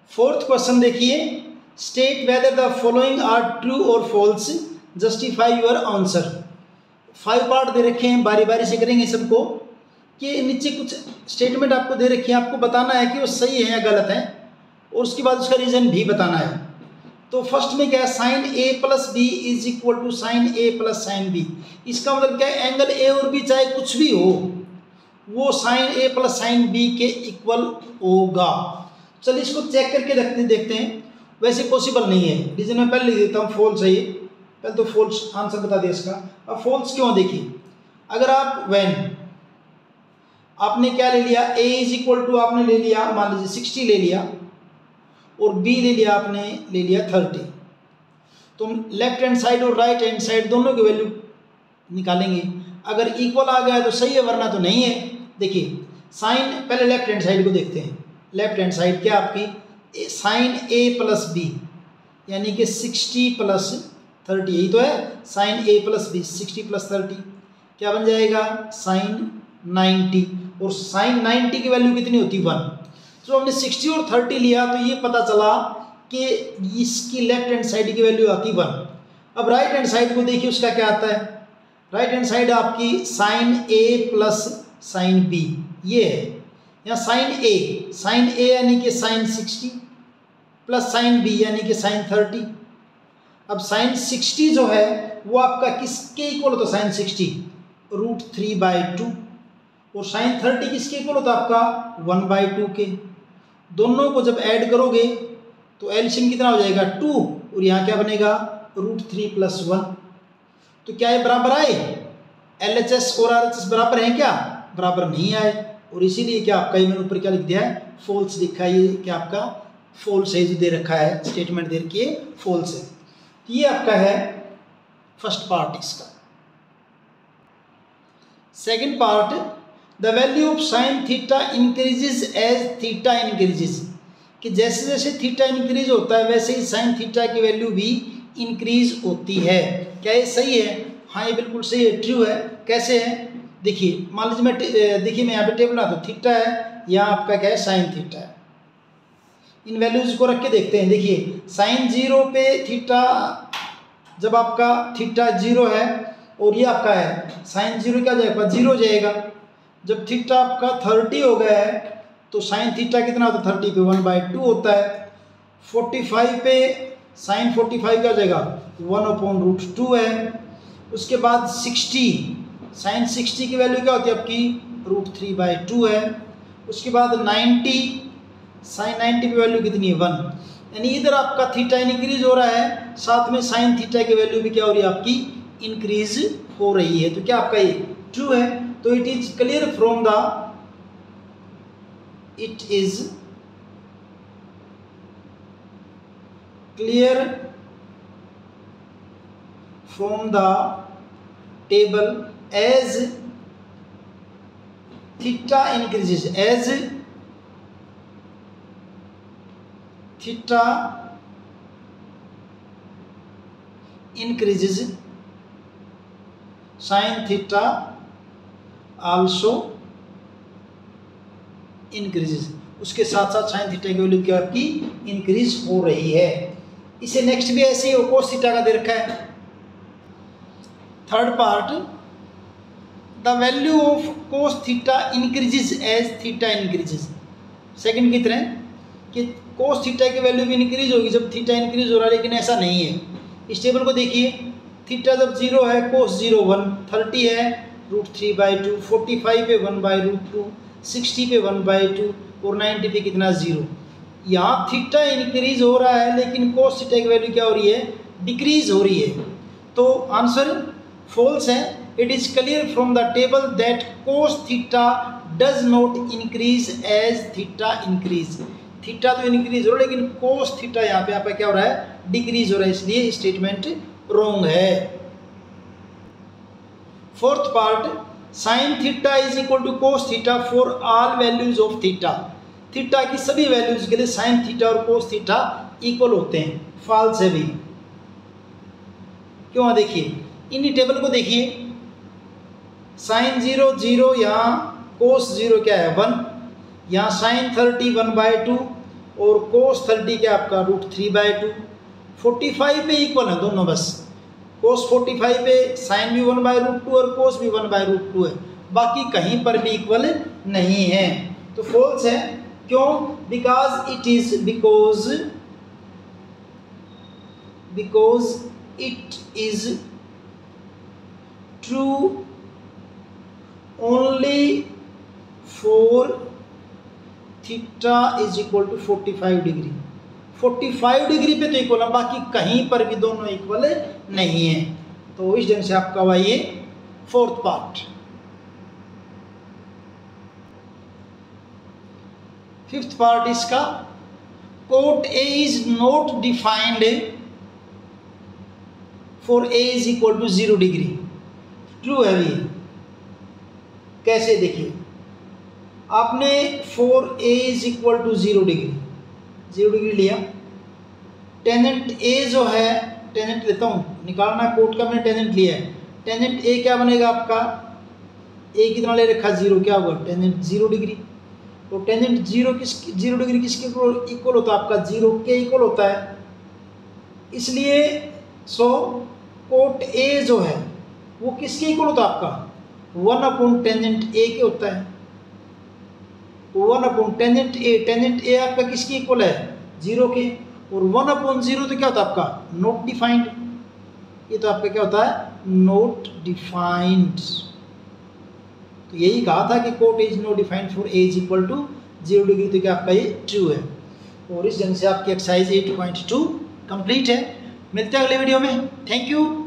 Fourth question देखिए, state whether the following are true और false, justify your answer. 5 part दे रखे हैं, बारी बारी से करेंगे सबको। कि नीचे कुछ स्टेटमेंट आपको दे रखी है, आपको बताना है कि वो सही है या गलत है, और उसके बाद उसका रीजन भी बताना है। तो फर्स्ट में क्या है, sine A plus B is equal to sine A plus sine B. इसका मतलब क्या है, एंगल ए और बी चाहे कुछ भी हो, वो sine A plus sine B के इक्वल होगा। चलिए इसको चेक करके देखते हैं। वैसे पॉसिबल नहीं है, रीजन में पहले लिख देता हूँ, फॉल्स है ये। पहले तो फॉल्स आंसर बता दिया इसका। अब फॉल्स क्यों, देखिए अगर आप व्हेन आपने क्या ले लिया, a इज इक्वल टू आपने ले लिया मान लीजिए 60 ले लिया, और b ले लिया आपने ले लिया 30, तो हम लेफ्ट हैंड साइड और राइट हैंड साइड दोनों की वैल्यू निकालेंगे। अगर इक्वल आ गया तो सही है, वरना तो नहीं है। देखिए साइन, पहले लेफ्ट हैंड साइड को देखते हैं। लेफ्ट हैंड साइड क्या आपकी, साइन a प्लस बी यानी कि 60 प्लस 30, यही तो है sine a plus B. 60 plus 30 क्या बन जाएगा, साइन 90, और साइन 90 की वैल्यू कितनी होती है, 1। तो हमने 60 और 30 लिया, तो ये पता चला कि इसकी लेफ्ट हैंड साइड की वैल्यू आती 1। अब राइट हैंड साइड को देखिए, उसका क्या आता है। राइट हैंड साइड आपकी sine a plus sine b, ये है। यहाँ साइन a यानी कि साइन 60 प्लस साइन b यानी कि साइन 30। अब साइन 60 जो है वो आपका किसके इक्वल होता है, साइन 60 √3/2, और साइन 30 किसके इक्वल होता है आपका 1/2 के। दोनों को जब ऐड करोगे तो एलसीएम कितना हो जाएगा 2, और यहाँ क्या बनेगा √3 + 1। तो क्या ये बराबर आए, LHS और RHS बराबर हैं क्या, बराबर नहीं आए, और इसीलिए क्या आपका ये मैंने ऊपर क्या लिख दिया है, फॉल्स लिखा है। ये क्या आपका फॉल्स है, जो दे रखा है स्टेटमेंट दे रखी है, फॉल्स है। तो ये आपका है फर्स्ट पार्ट इसका। Second part, the value of sine theta increases as theta increases, कि जैसे जैसे थीटा इंक्रीज होता है वैसे ही साइन थीटा की वैल्यू भी इंक्रीज होती है। क्या ये सही है, हाँ ये बिल्कुल सही है, ट्रू है। कैसे है, देखिए मान लीजिए मैं यहाँ पे टेबल बना दूँ, थीटा है, यहाँ आपका क्या है साइन थीटा है। इन वैल्यूज को रख के देखते हैं। देखिए साइन 0 पे थीटा, जब आपका थीटा 0 है और ये आपका है साइन 0, क्या जाएगा 0 जाएगा। जब थीटा आपका 30 हो गया है तो साइन थीटा कितना होता है, 30 पे 1/2 होता है। 45 पे साइन 45 क्या हो जाएगा 1/√2 है। उसके बाद 60, साइन 60 की वैल्यू क्या होती है आपकी √3/2 है। उसके बाद 90, साइन 90 की वैल्यू कितनी है 1। यानी इधर आपका थीटा इंक्रीज हो रहा है, साथ में साइन थीटा की वैल्यू भी क्या हो रही है आपकी इंक्रीज हो रही है। तो क्या आपका ये ट्रू है। तो it is clear from the, it is clear from the table as theta increases, as theta increases sin theta also increases, उसके साथ साथ sin थीटा की वैल्यू क्या आपकी इंक्रीज हो रही है। इसे नेक्स्ट भी ऐसे ही cos थीटा का दे रखा है। Third part, the value of cos theta increases as theta increases. Second की तरह कि cos थीटा की वैल्यू भी इंक्रीज होगी जब थीटा इंक्रीज हो रहा है, लेकिन ऐसा नहीं है। इस टेबल को देखिए, थीटा जब 0 है cos 0 1, 30 है √3/2, 45 पे 1/√2, 60 पे 1/2 और 90 पे कितना 0। यहाँ थीटा इंक्रीज हो रहा है लेकिन cos थीटा की वैल्यू क्या हो रही है, डिक्रीज हो रही है। तो आंसर फॉल्स है। It is clear from the table that cos theta does not increase as theta increase. Theta तो इंक्रीज हो रहा है लेकिन cos थीटा यहाँ पे आपका क्या हो रहा है, डिक्रीज हो रहा है, इसलिए स्टेटमेंट रॉन्ग है। Fourth part, sine theta is equal to cos theta for all values of theta. Theta की सभी वैल्यूज के लिए साइन थीटा और cos थीटा इक्वल होते हैं। फॉल्स है भी। क्यों, देखिए इन टेबल को देखिए, साइन 0 0, यहाँ cos 0 क्या है 1, यहाँ साइन 30 1/2, और कोस 30 क्या आपका √3/2। 45 पे इक्वल है दोनों, बस कोस 45 पे साइन भी 1/√2 और कोस भी 1/√2 है, बाकी कहीं पर भी इक्वल नहीं है, तो फॉल्स है। क्यों? Because it is true only for theta is equal to 45 degree. 45 degree पे तो इक्वल है, बाकी कहीं पर भी दोनों इक्वल नहीं है। तो इस ढंग से आपका हुआ ये फोर्थ पार्ट। फिफ्थ पार्ट इसका, cot A is not defined for A is equal to 0 degree. True है भी। कैसे? देखिए, आपने for A is equal to 0 degree लिया, टेनेंट ए जो है, टेनेंट लेता हूँ, निकालना कोट का, मैंने टेनेंट लिया है। टेनेंट ए क्या बनेगा आपका? ए कितना ले रखा? 0, क्या होगा? Tangent 0 degree. तो टेनेंट 0 डिग्री किसके इक्वल होता है? आपका 0 के इक्वल होता है। इसलिए सो कोट ए जो है वो किसके इक्वल होता है? आपका 1/टेनेंट ए के होता है। 1/टेनेंट ए, टेनेंट ए आपका किसके इक्वल है? 0 के। और 1/0 तो क्या होता है आपका? Not defined. ये तो आपका क्या होता है? Not defined. तो यही कहा था कि cot is not defined for A is equal to 0 degree, तो क्या आपका ये ट्रू है। और इस ढंग से आपकी एक्सरसाइज 8.2 कंप्लीट है। मिलते हैं अगले वीडियो में। Thank you.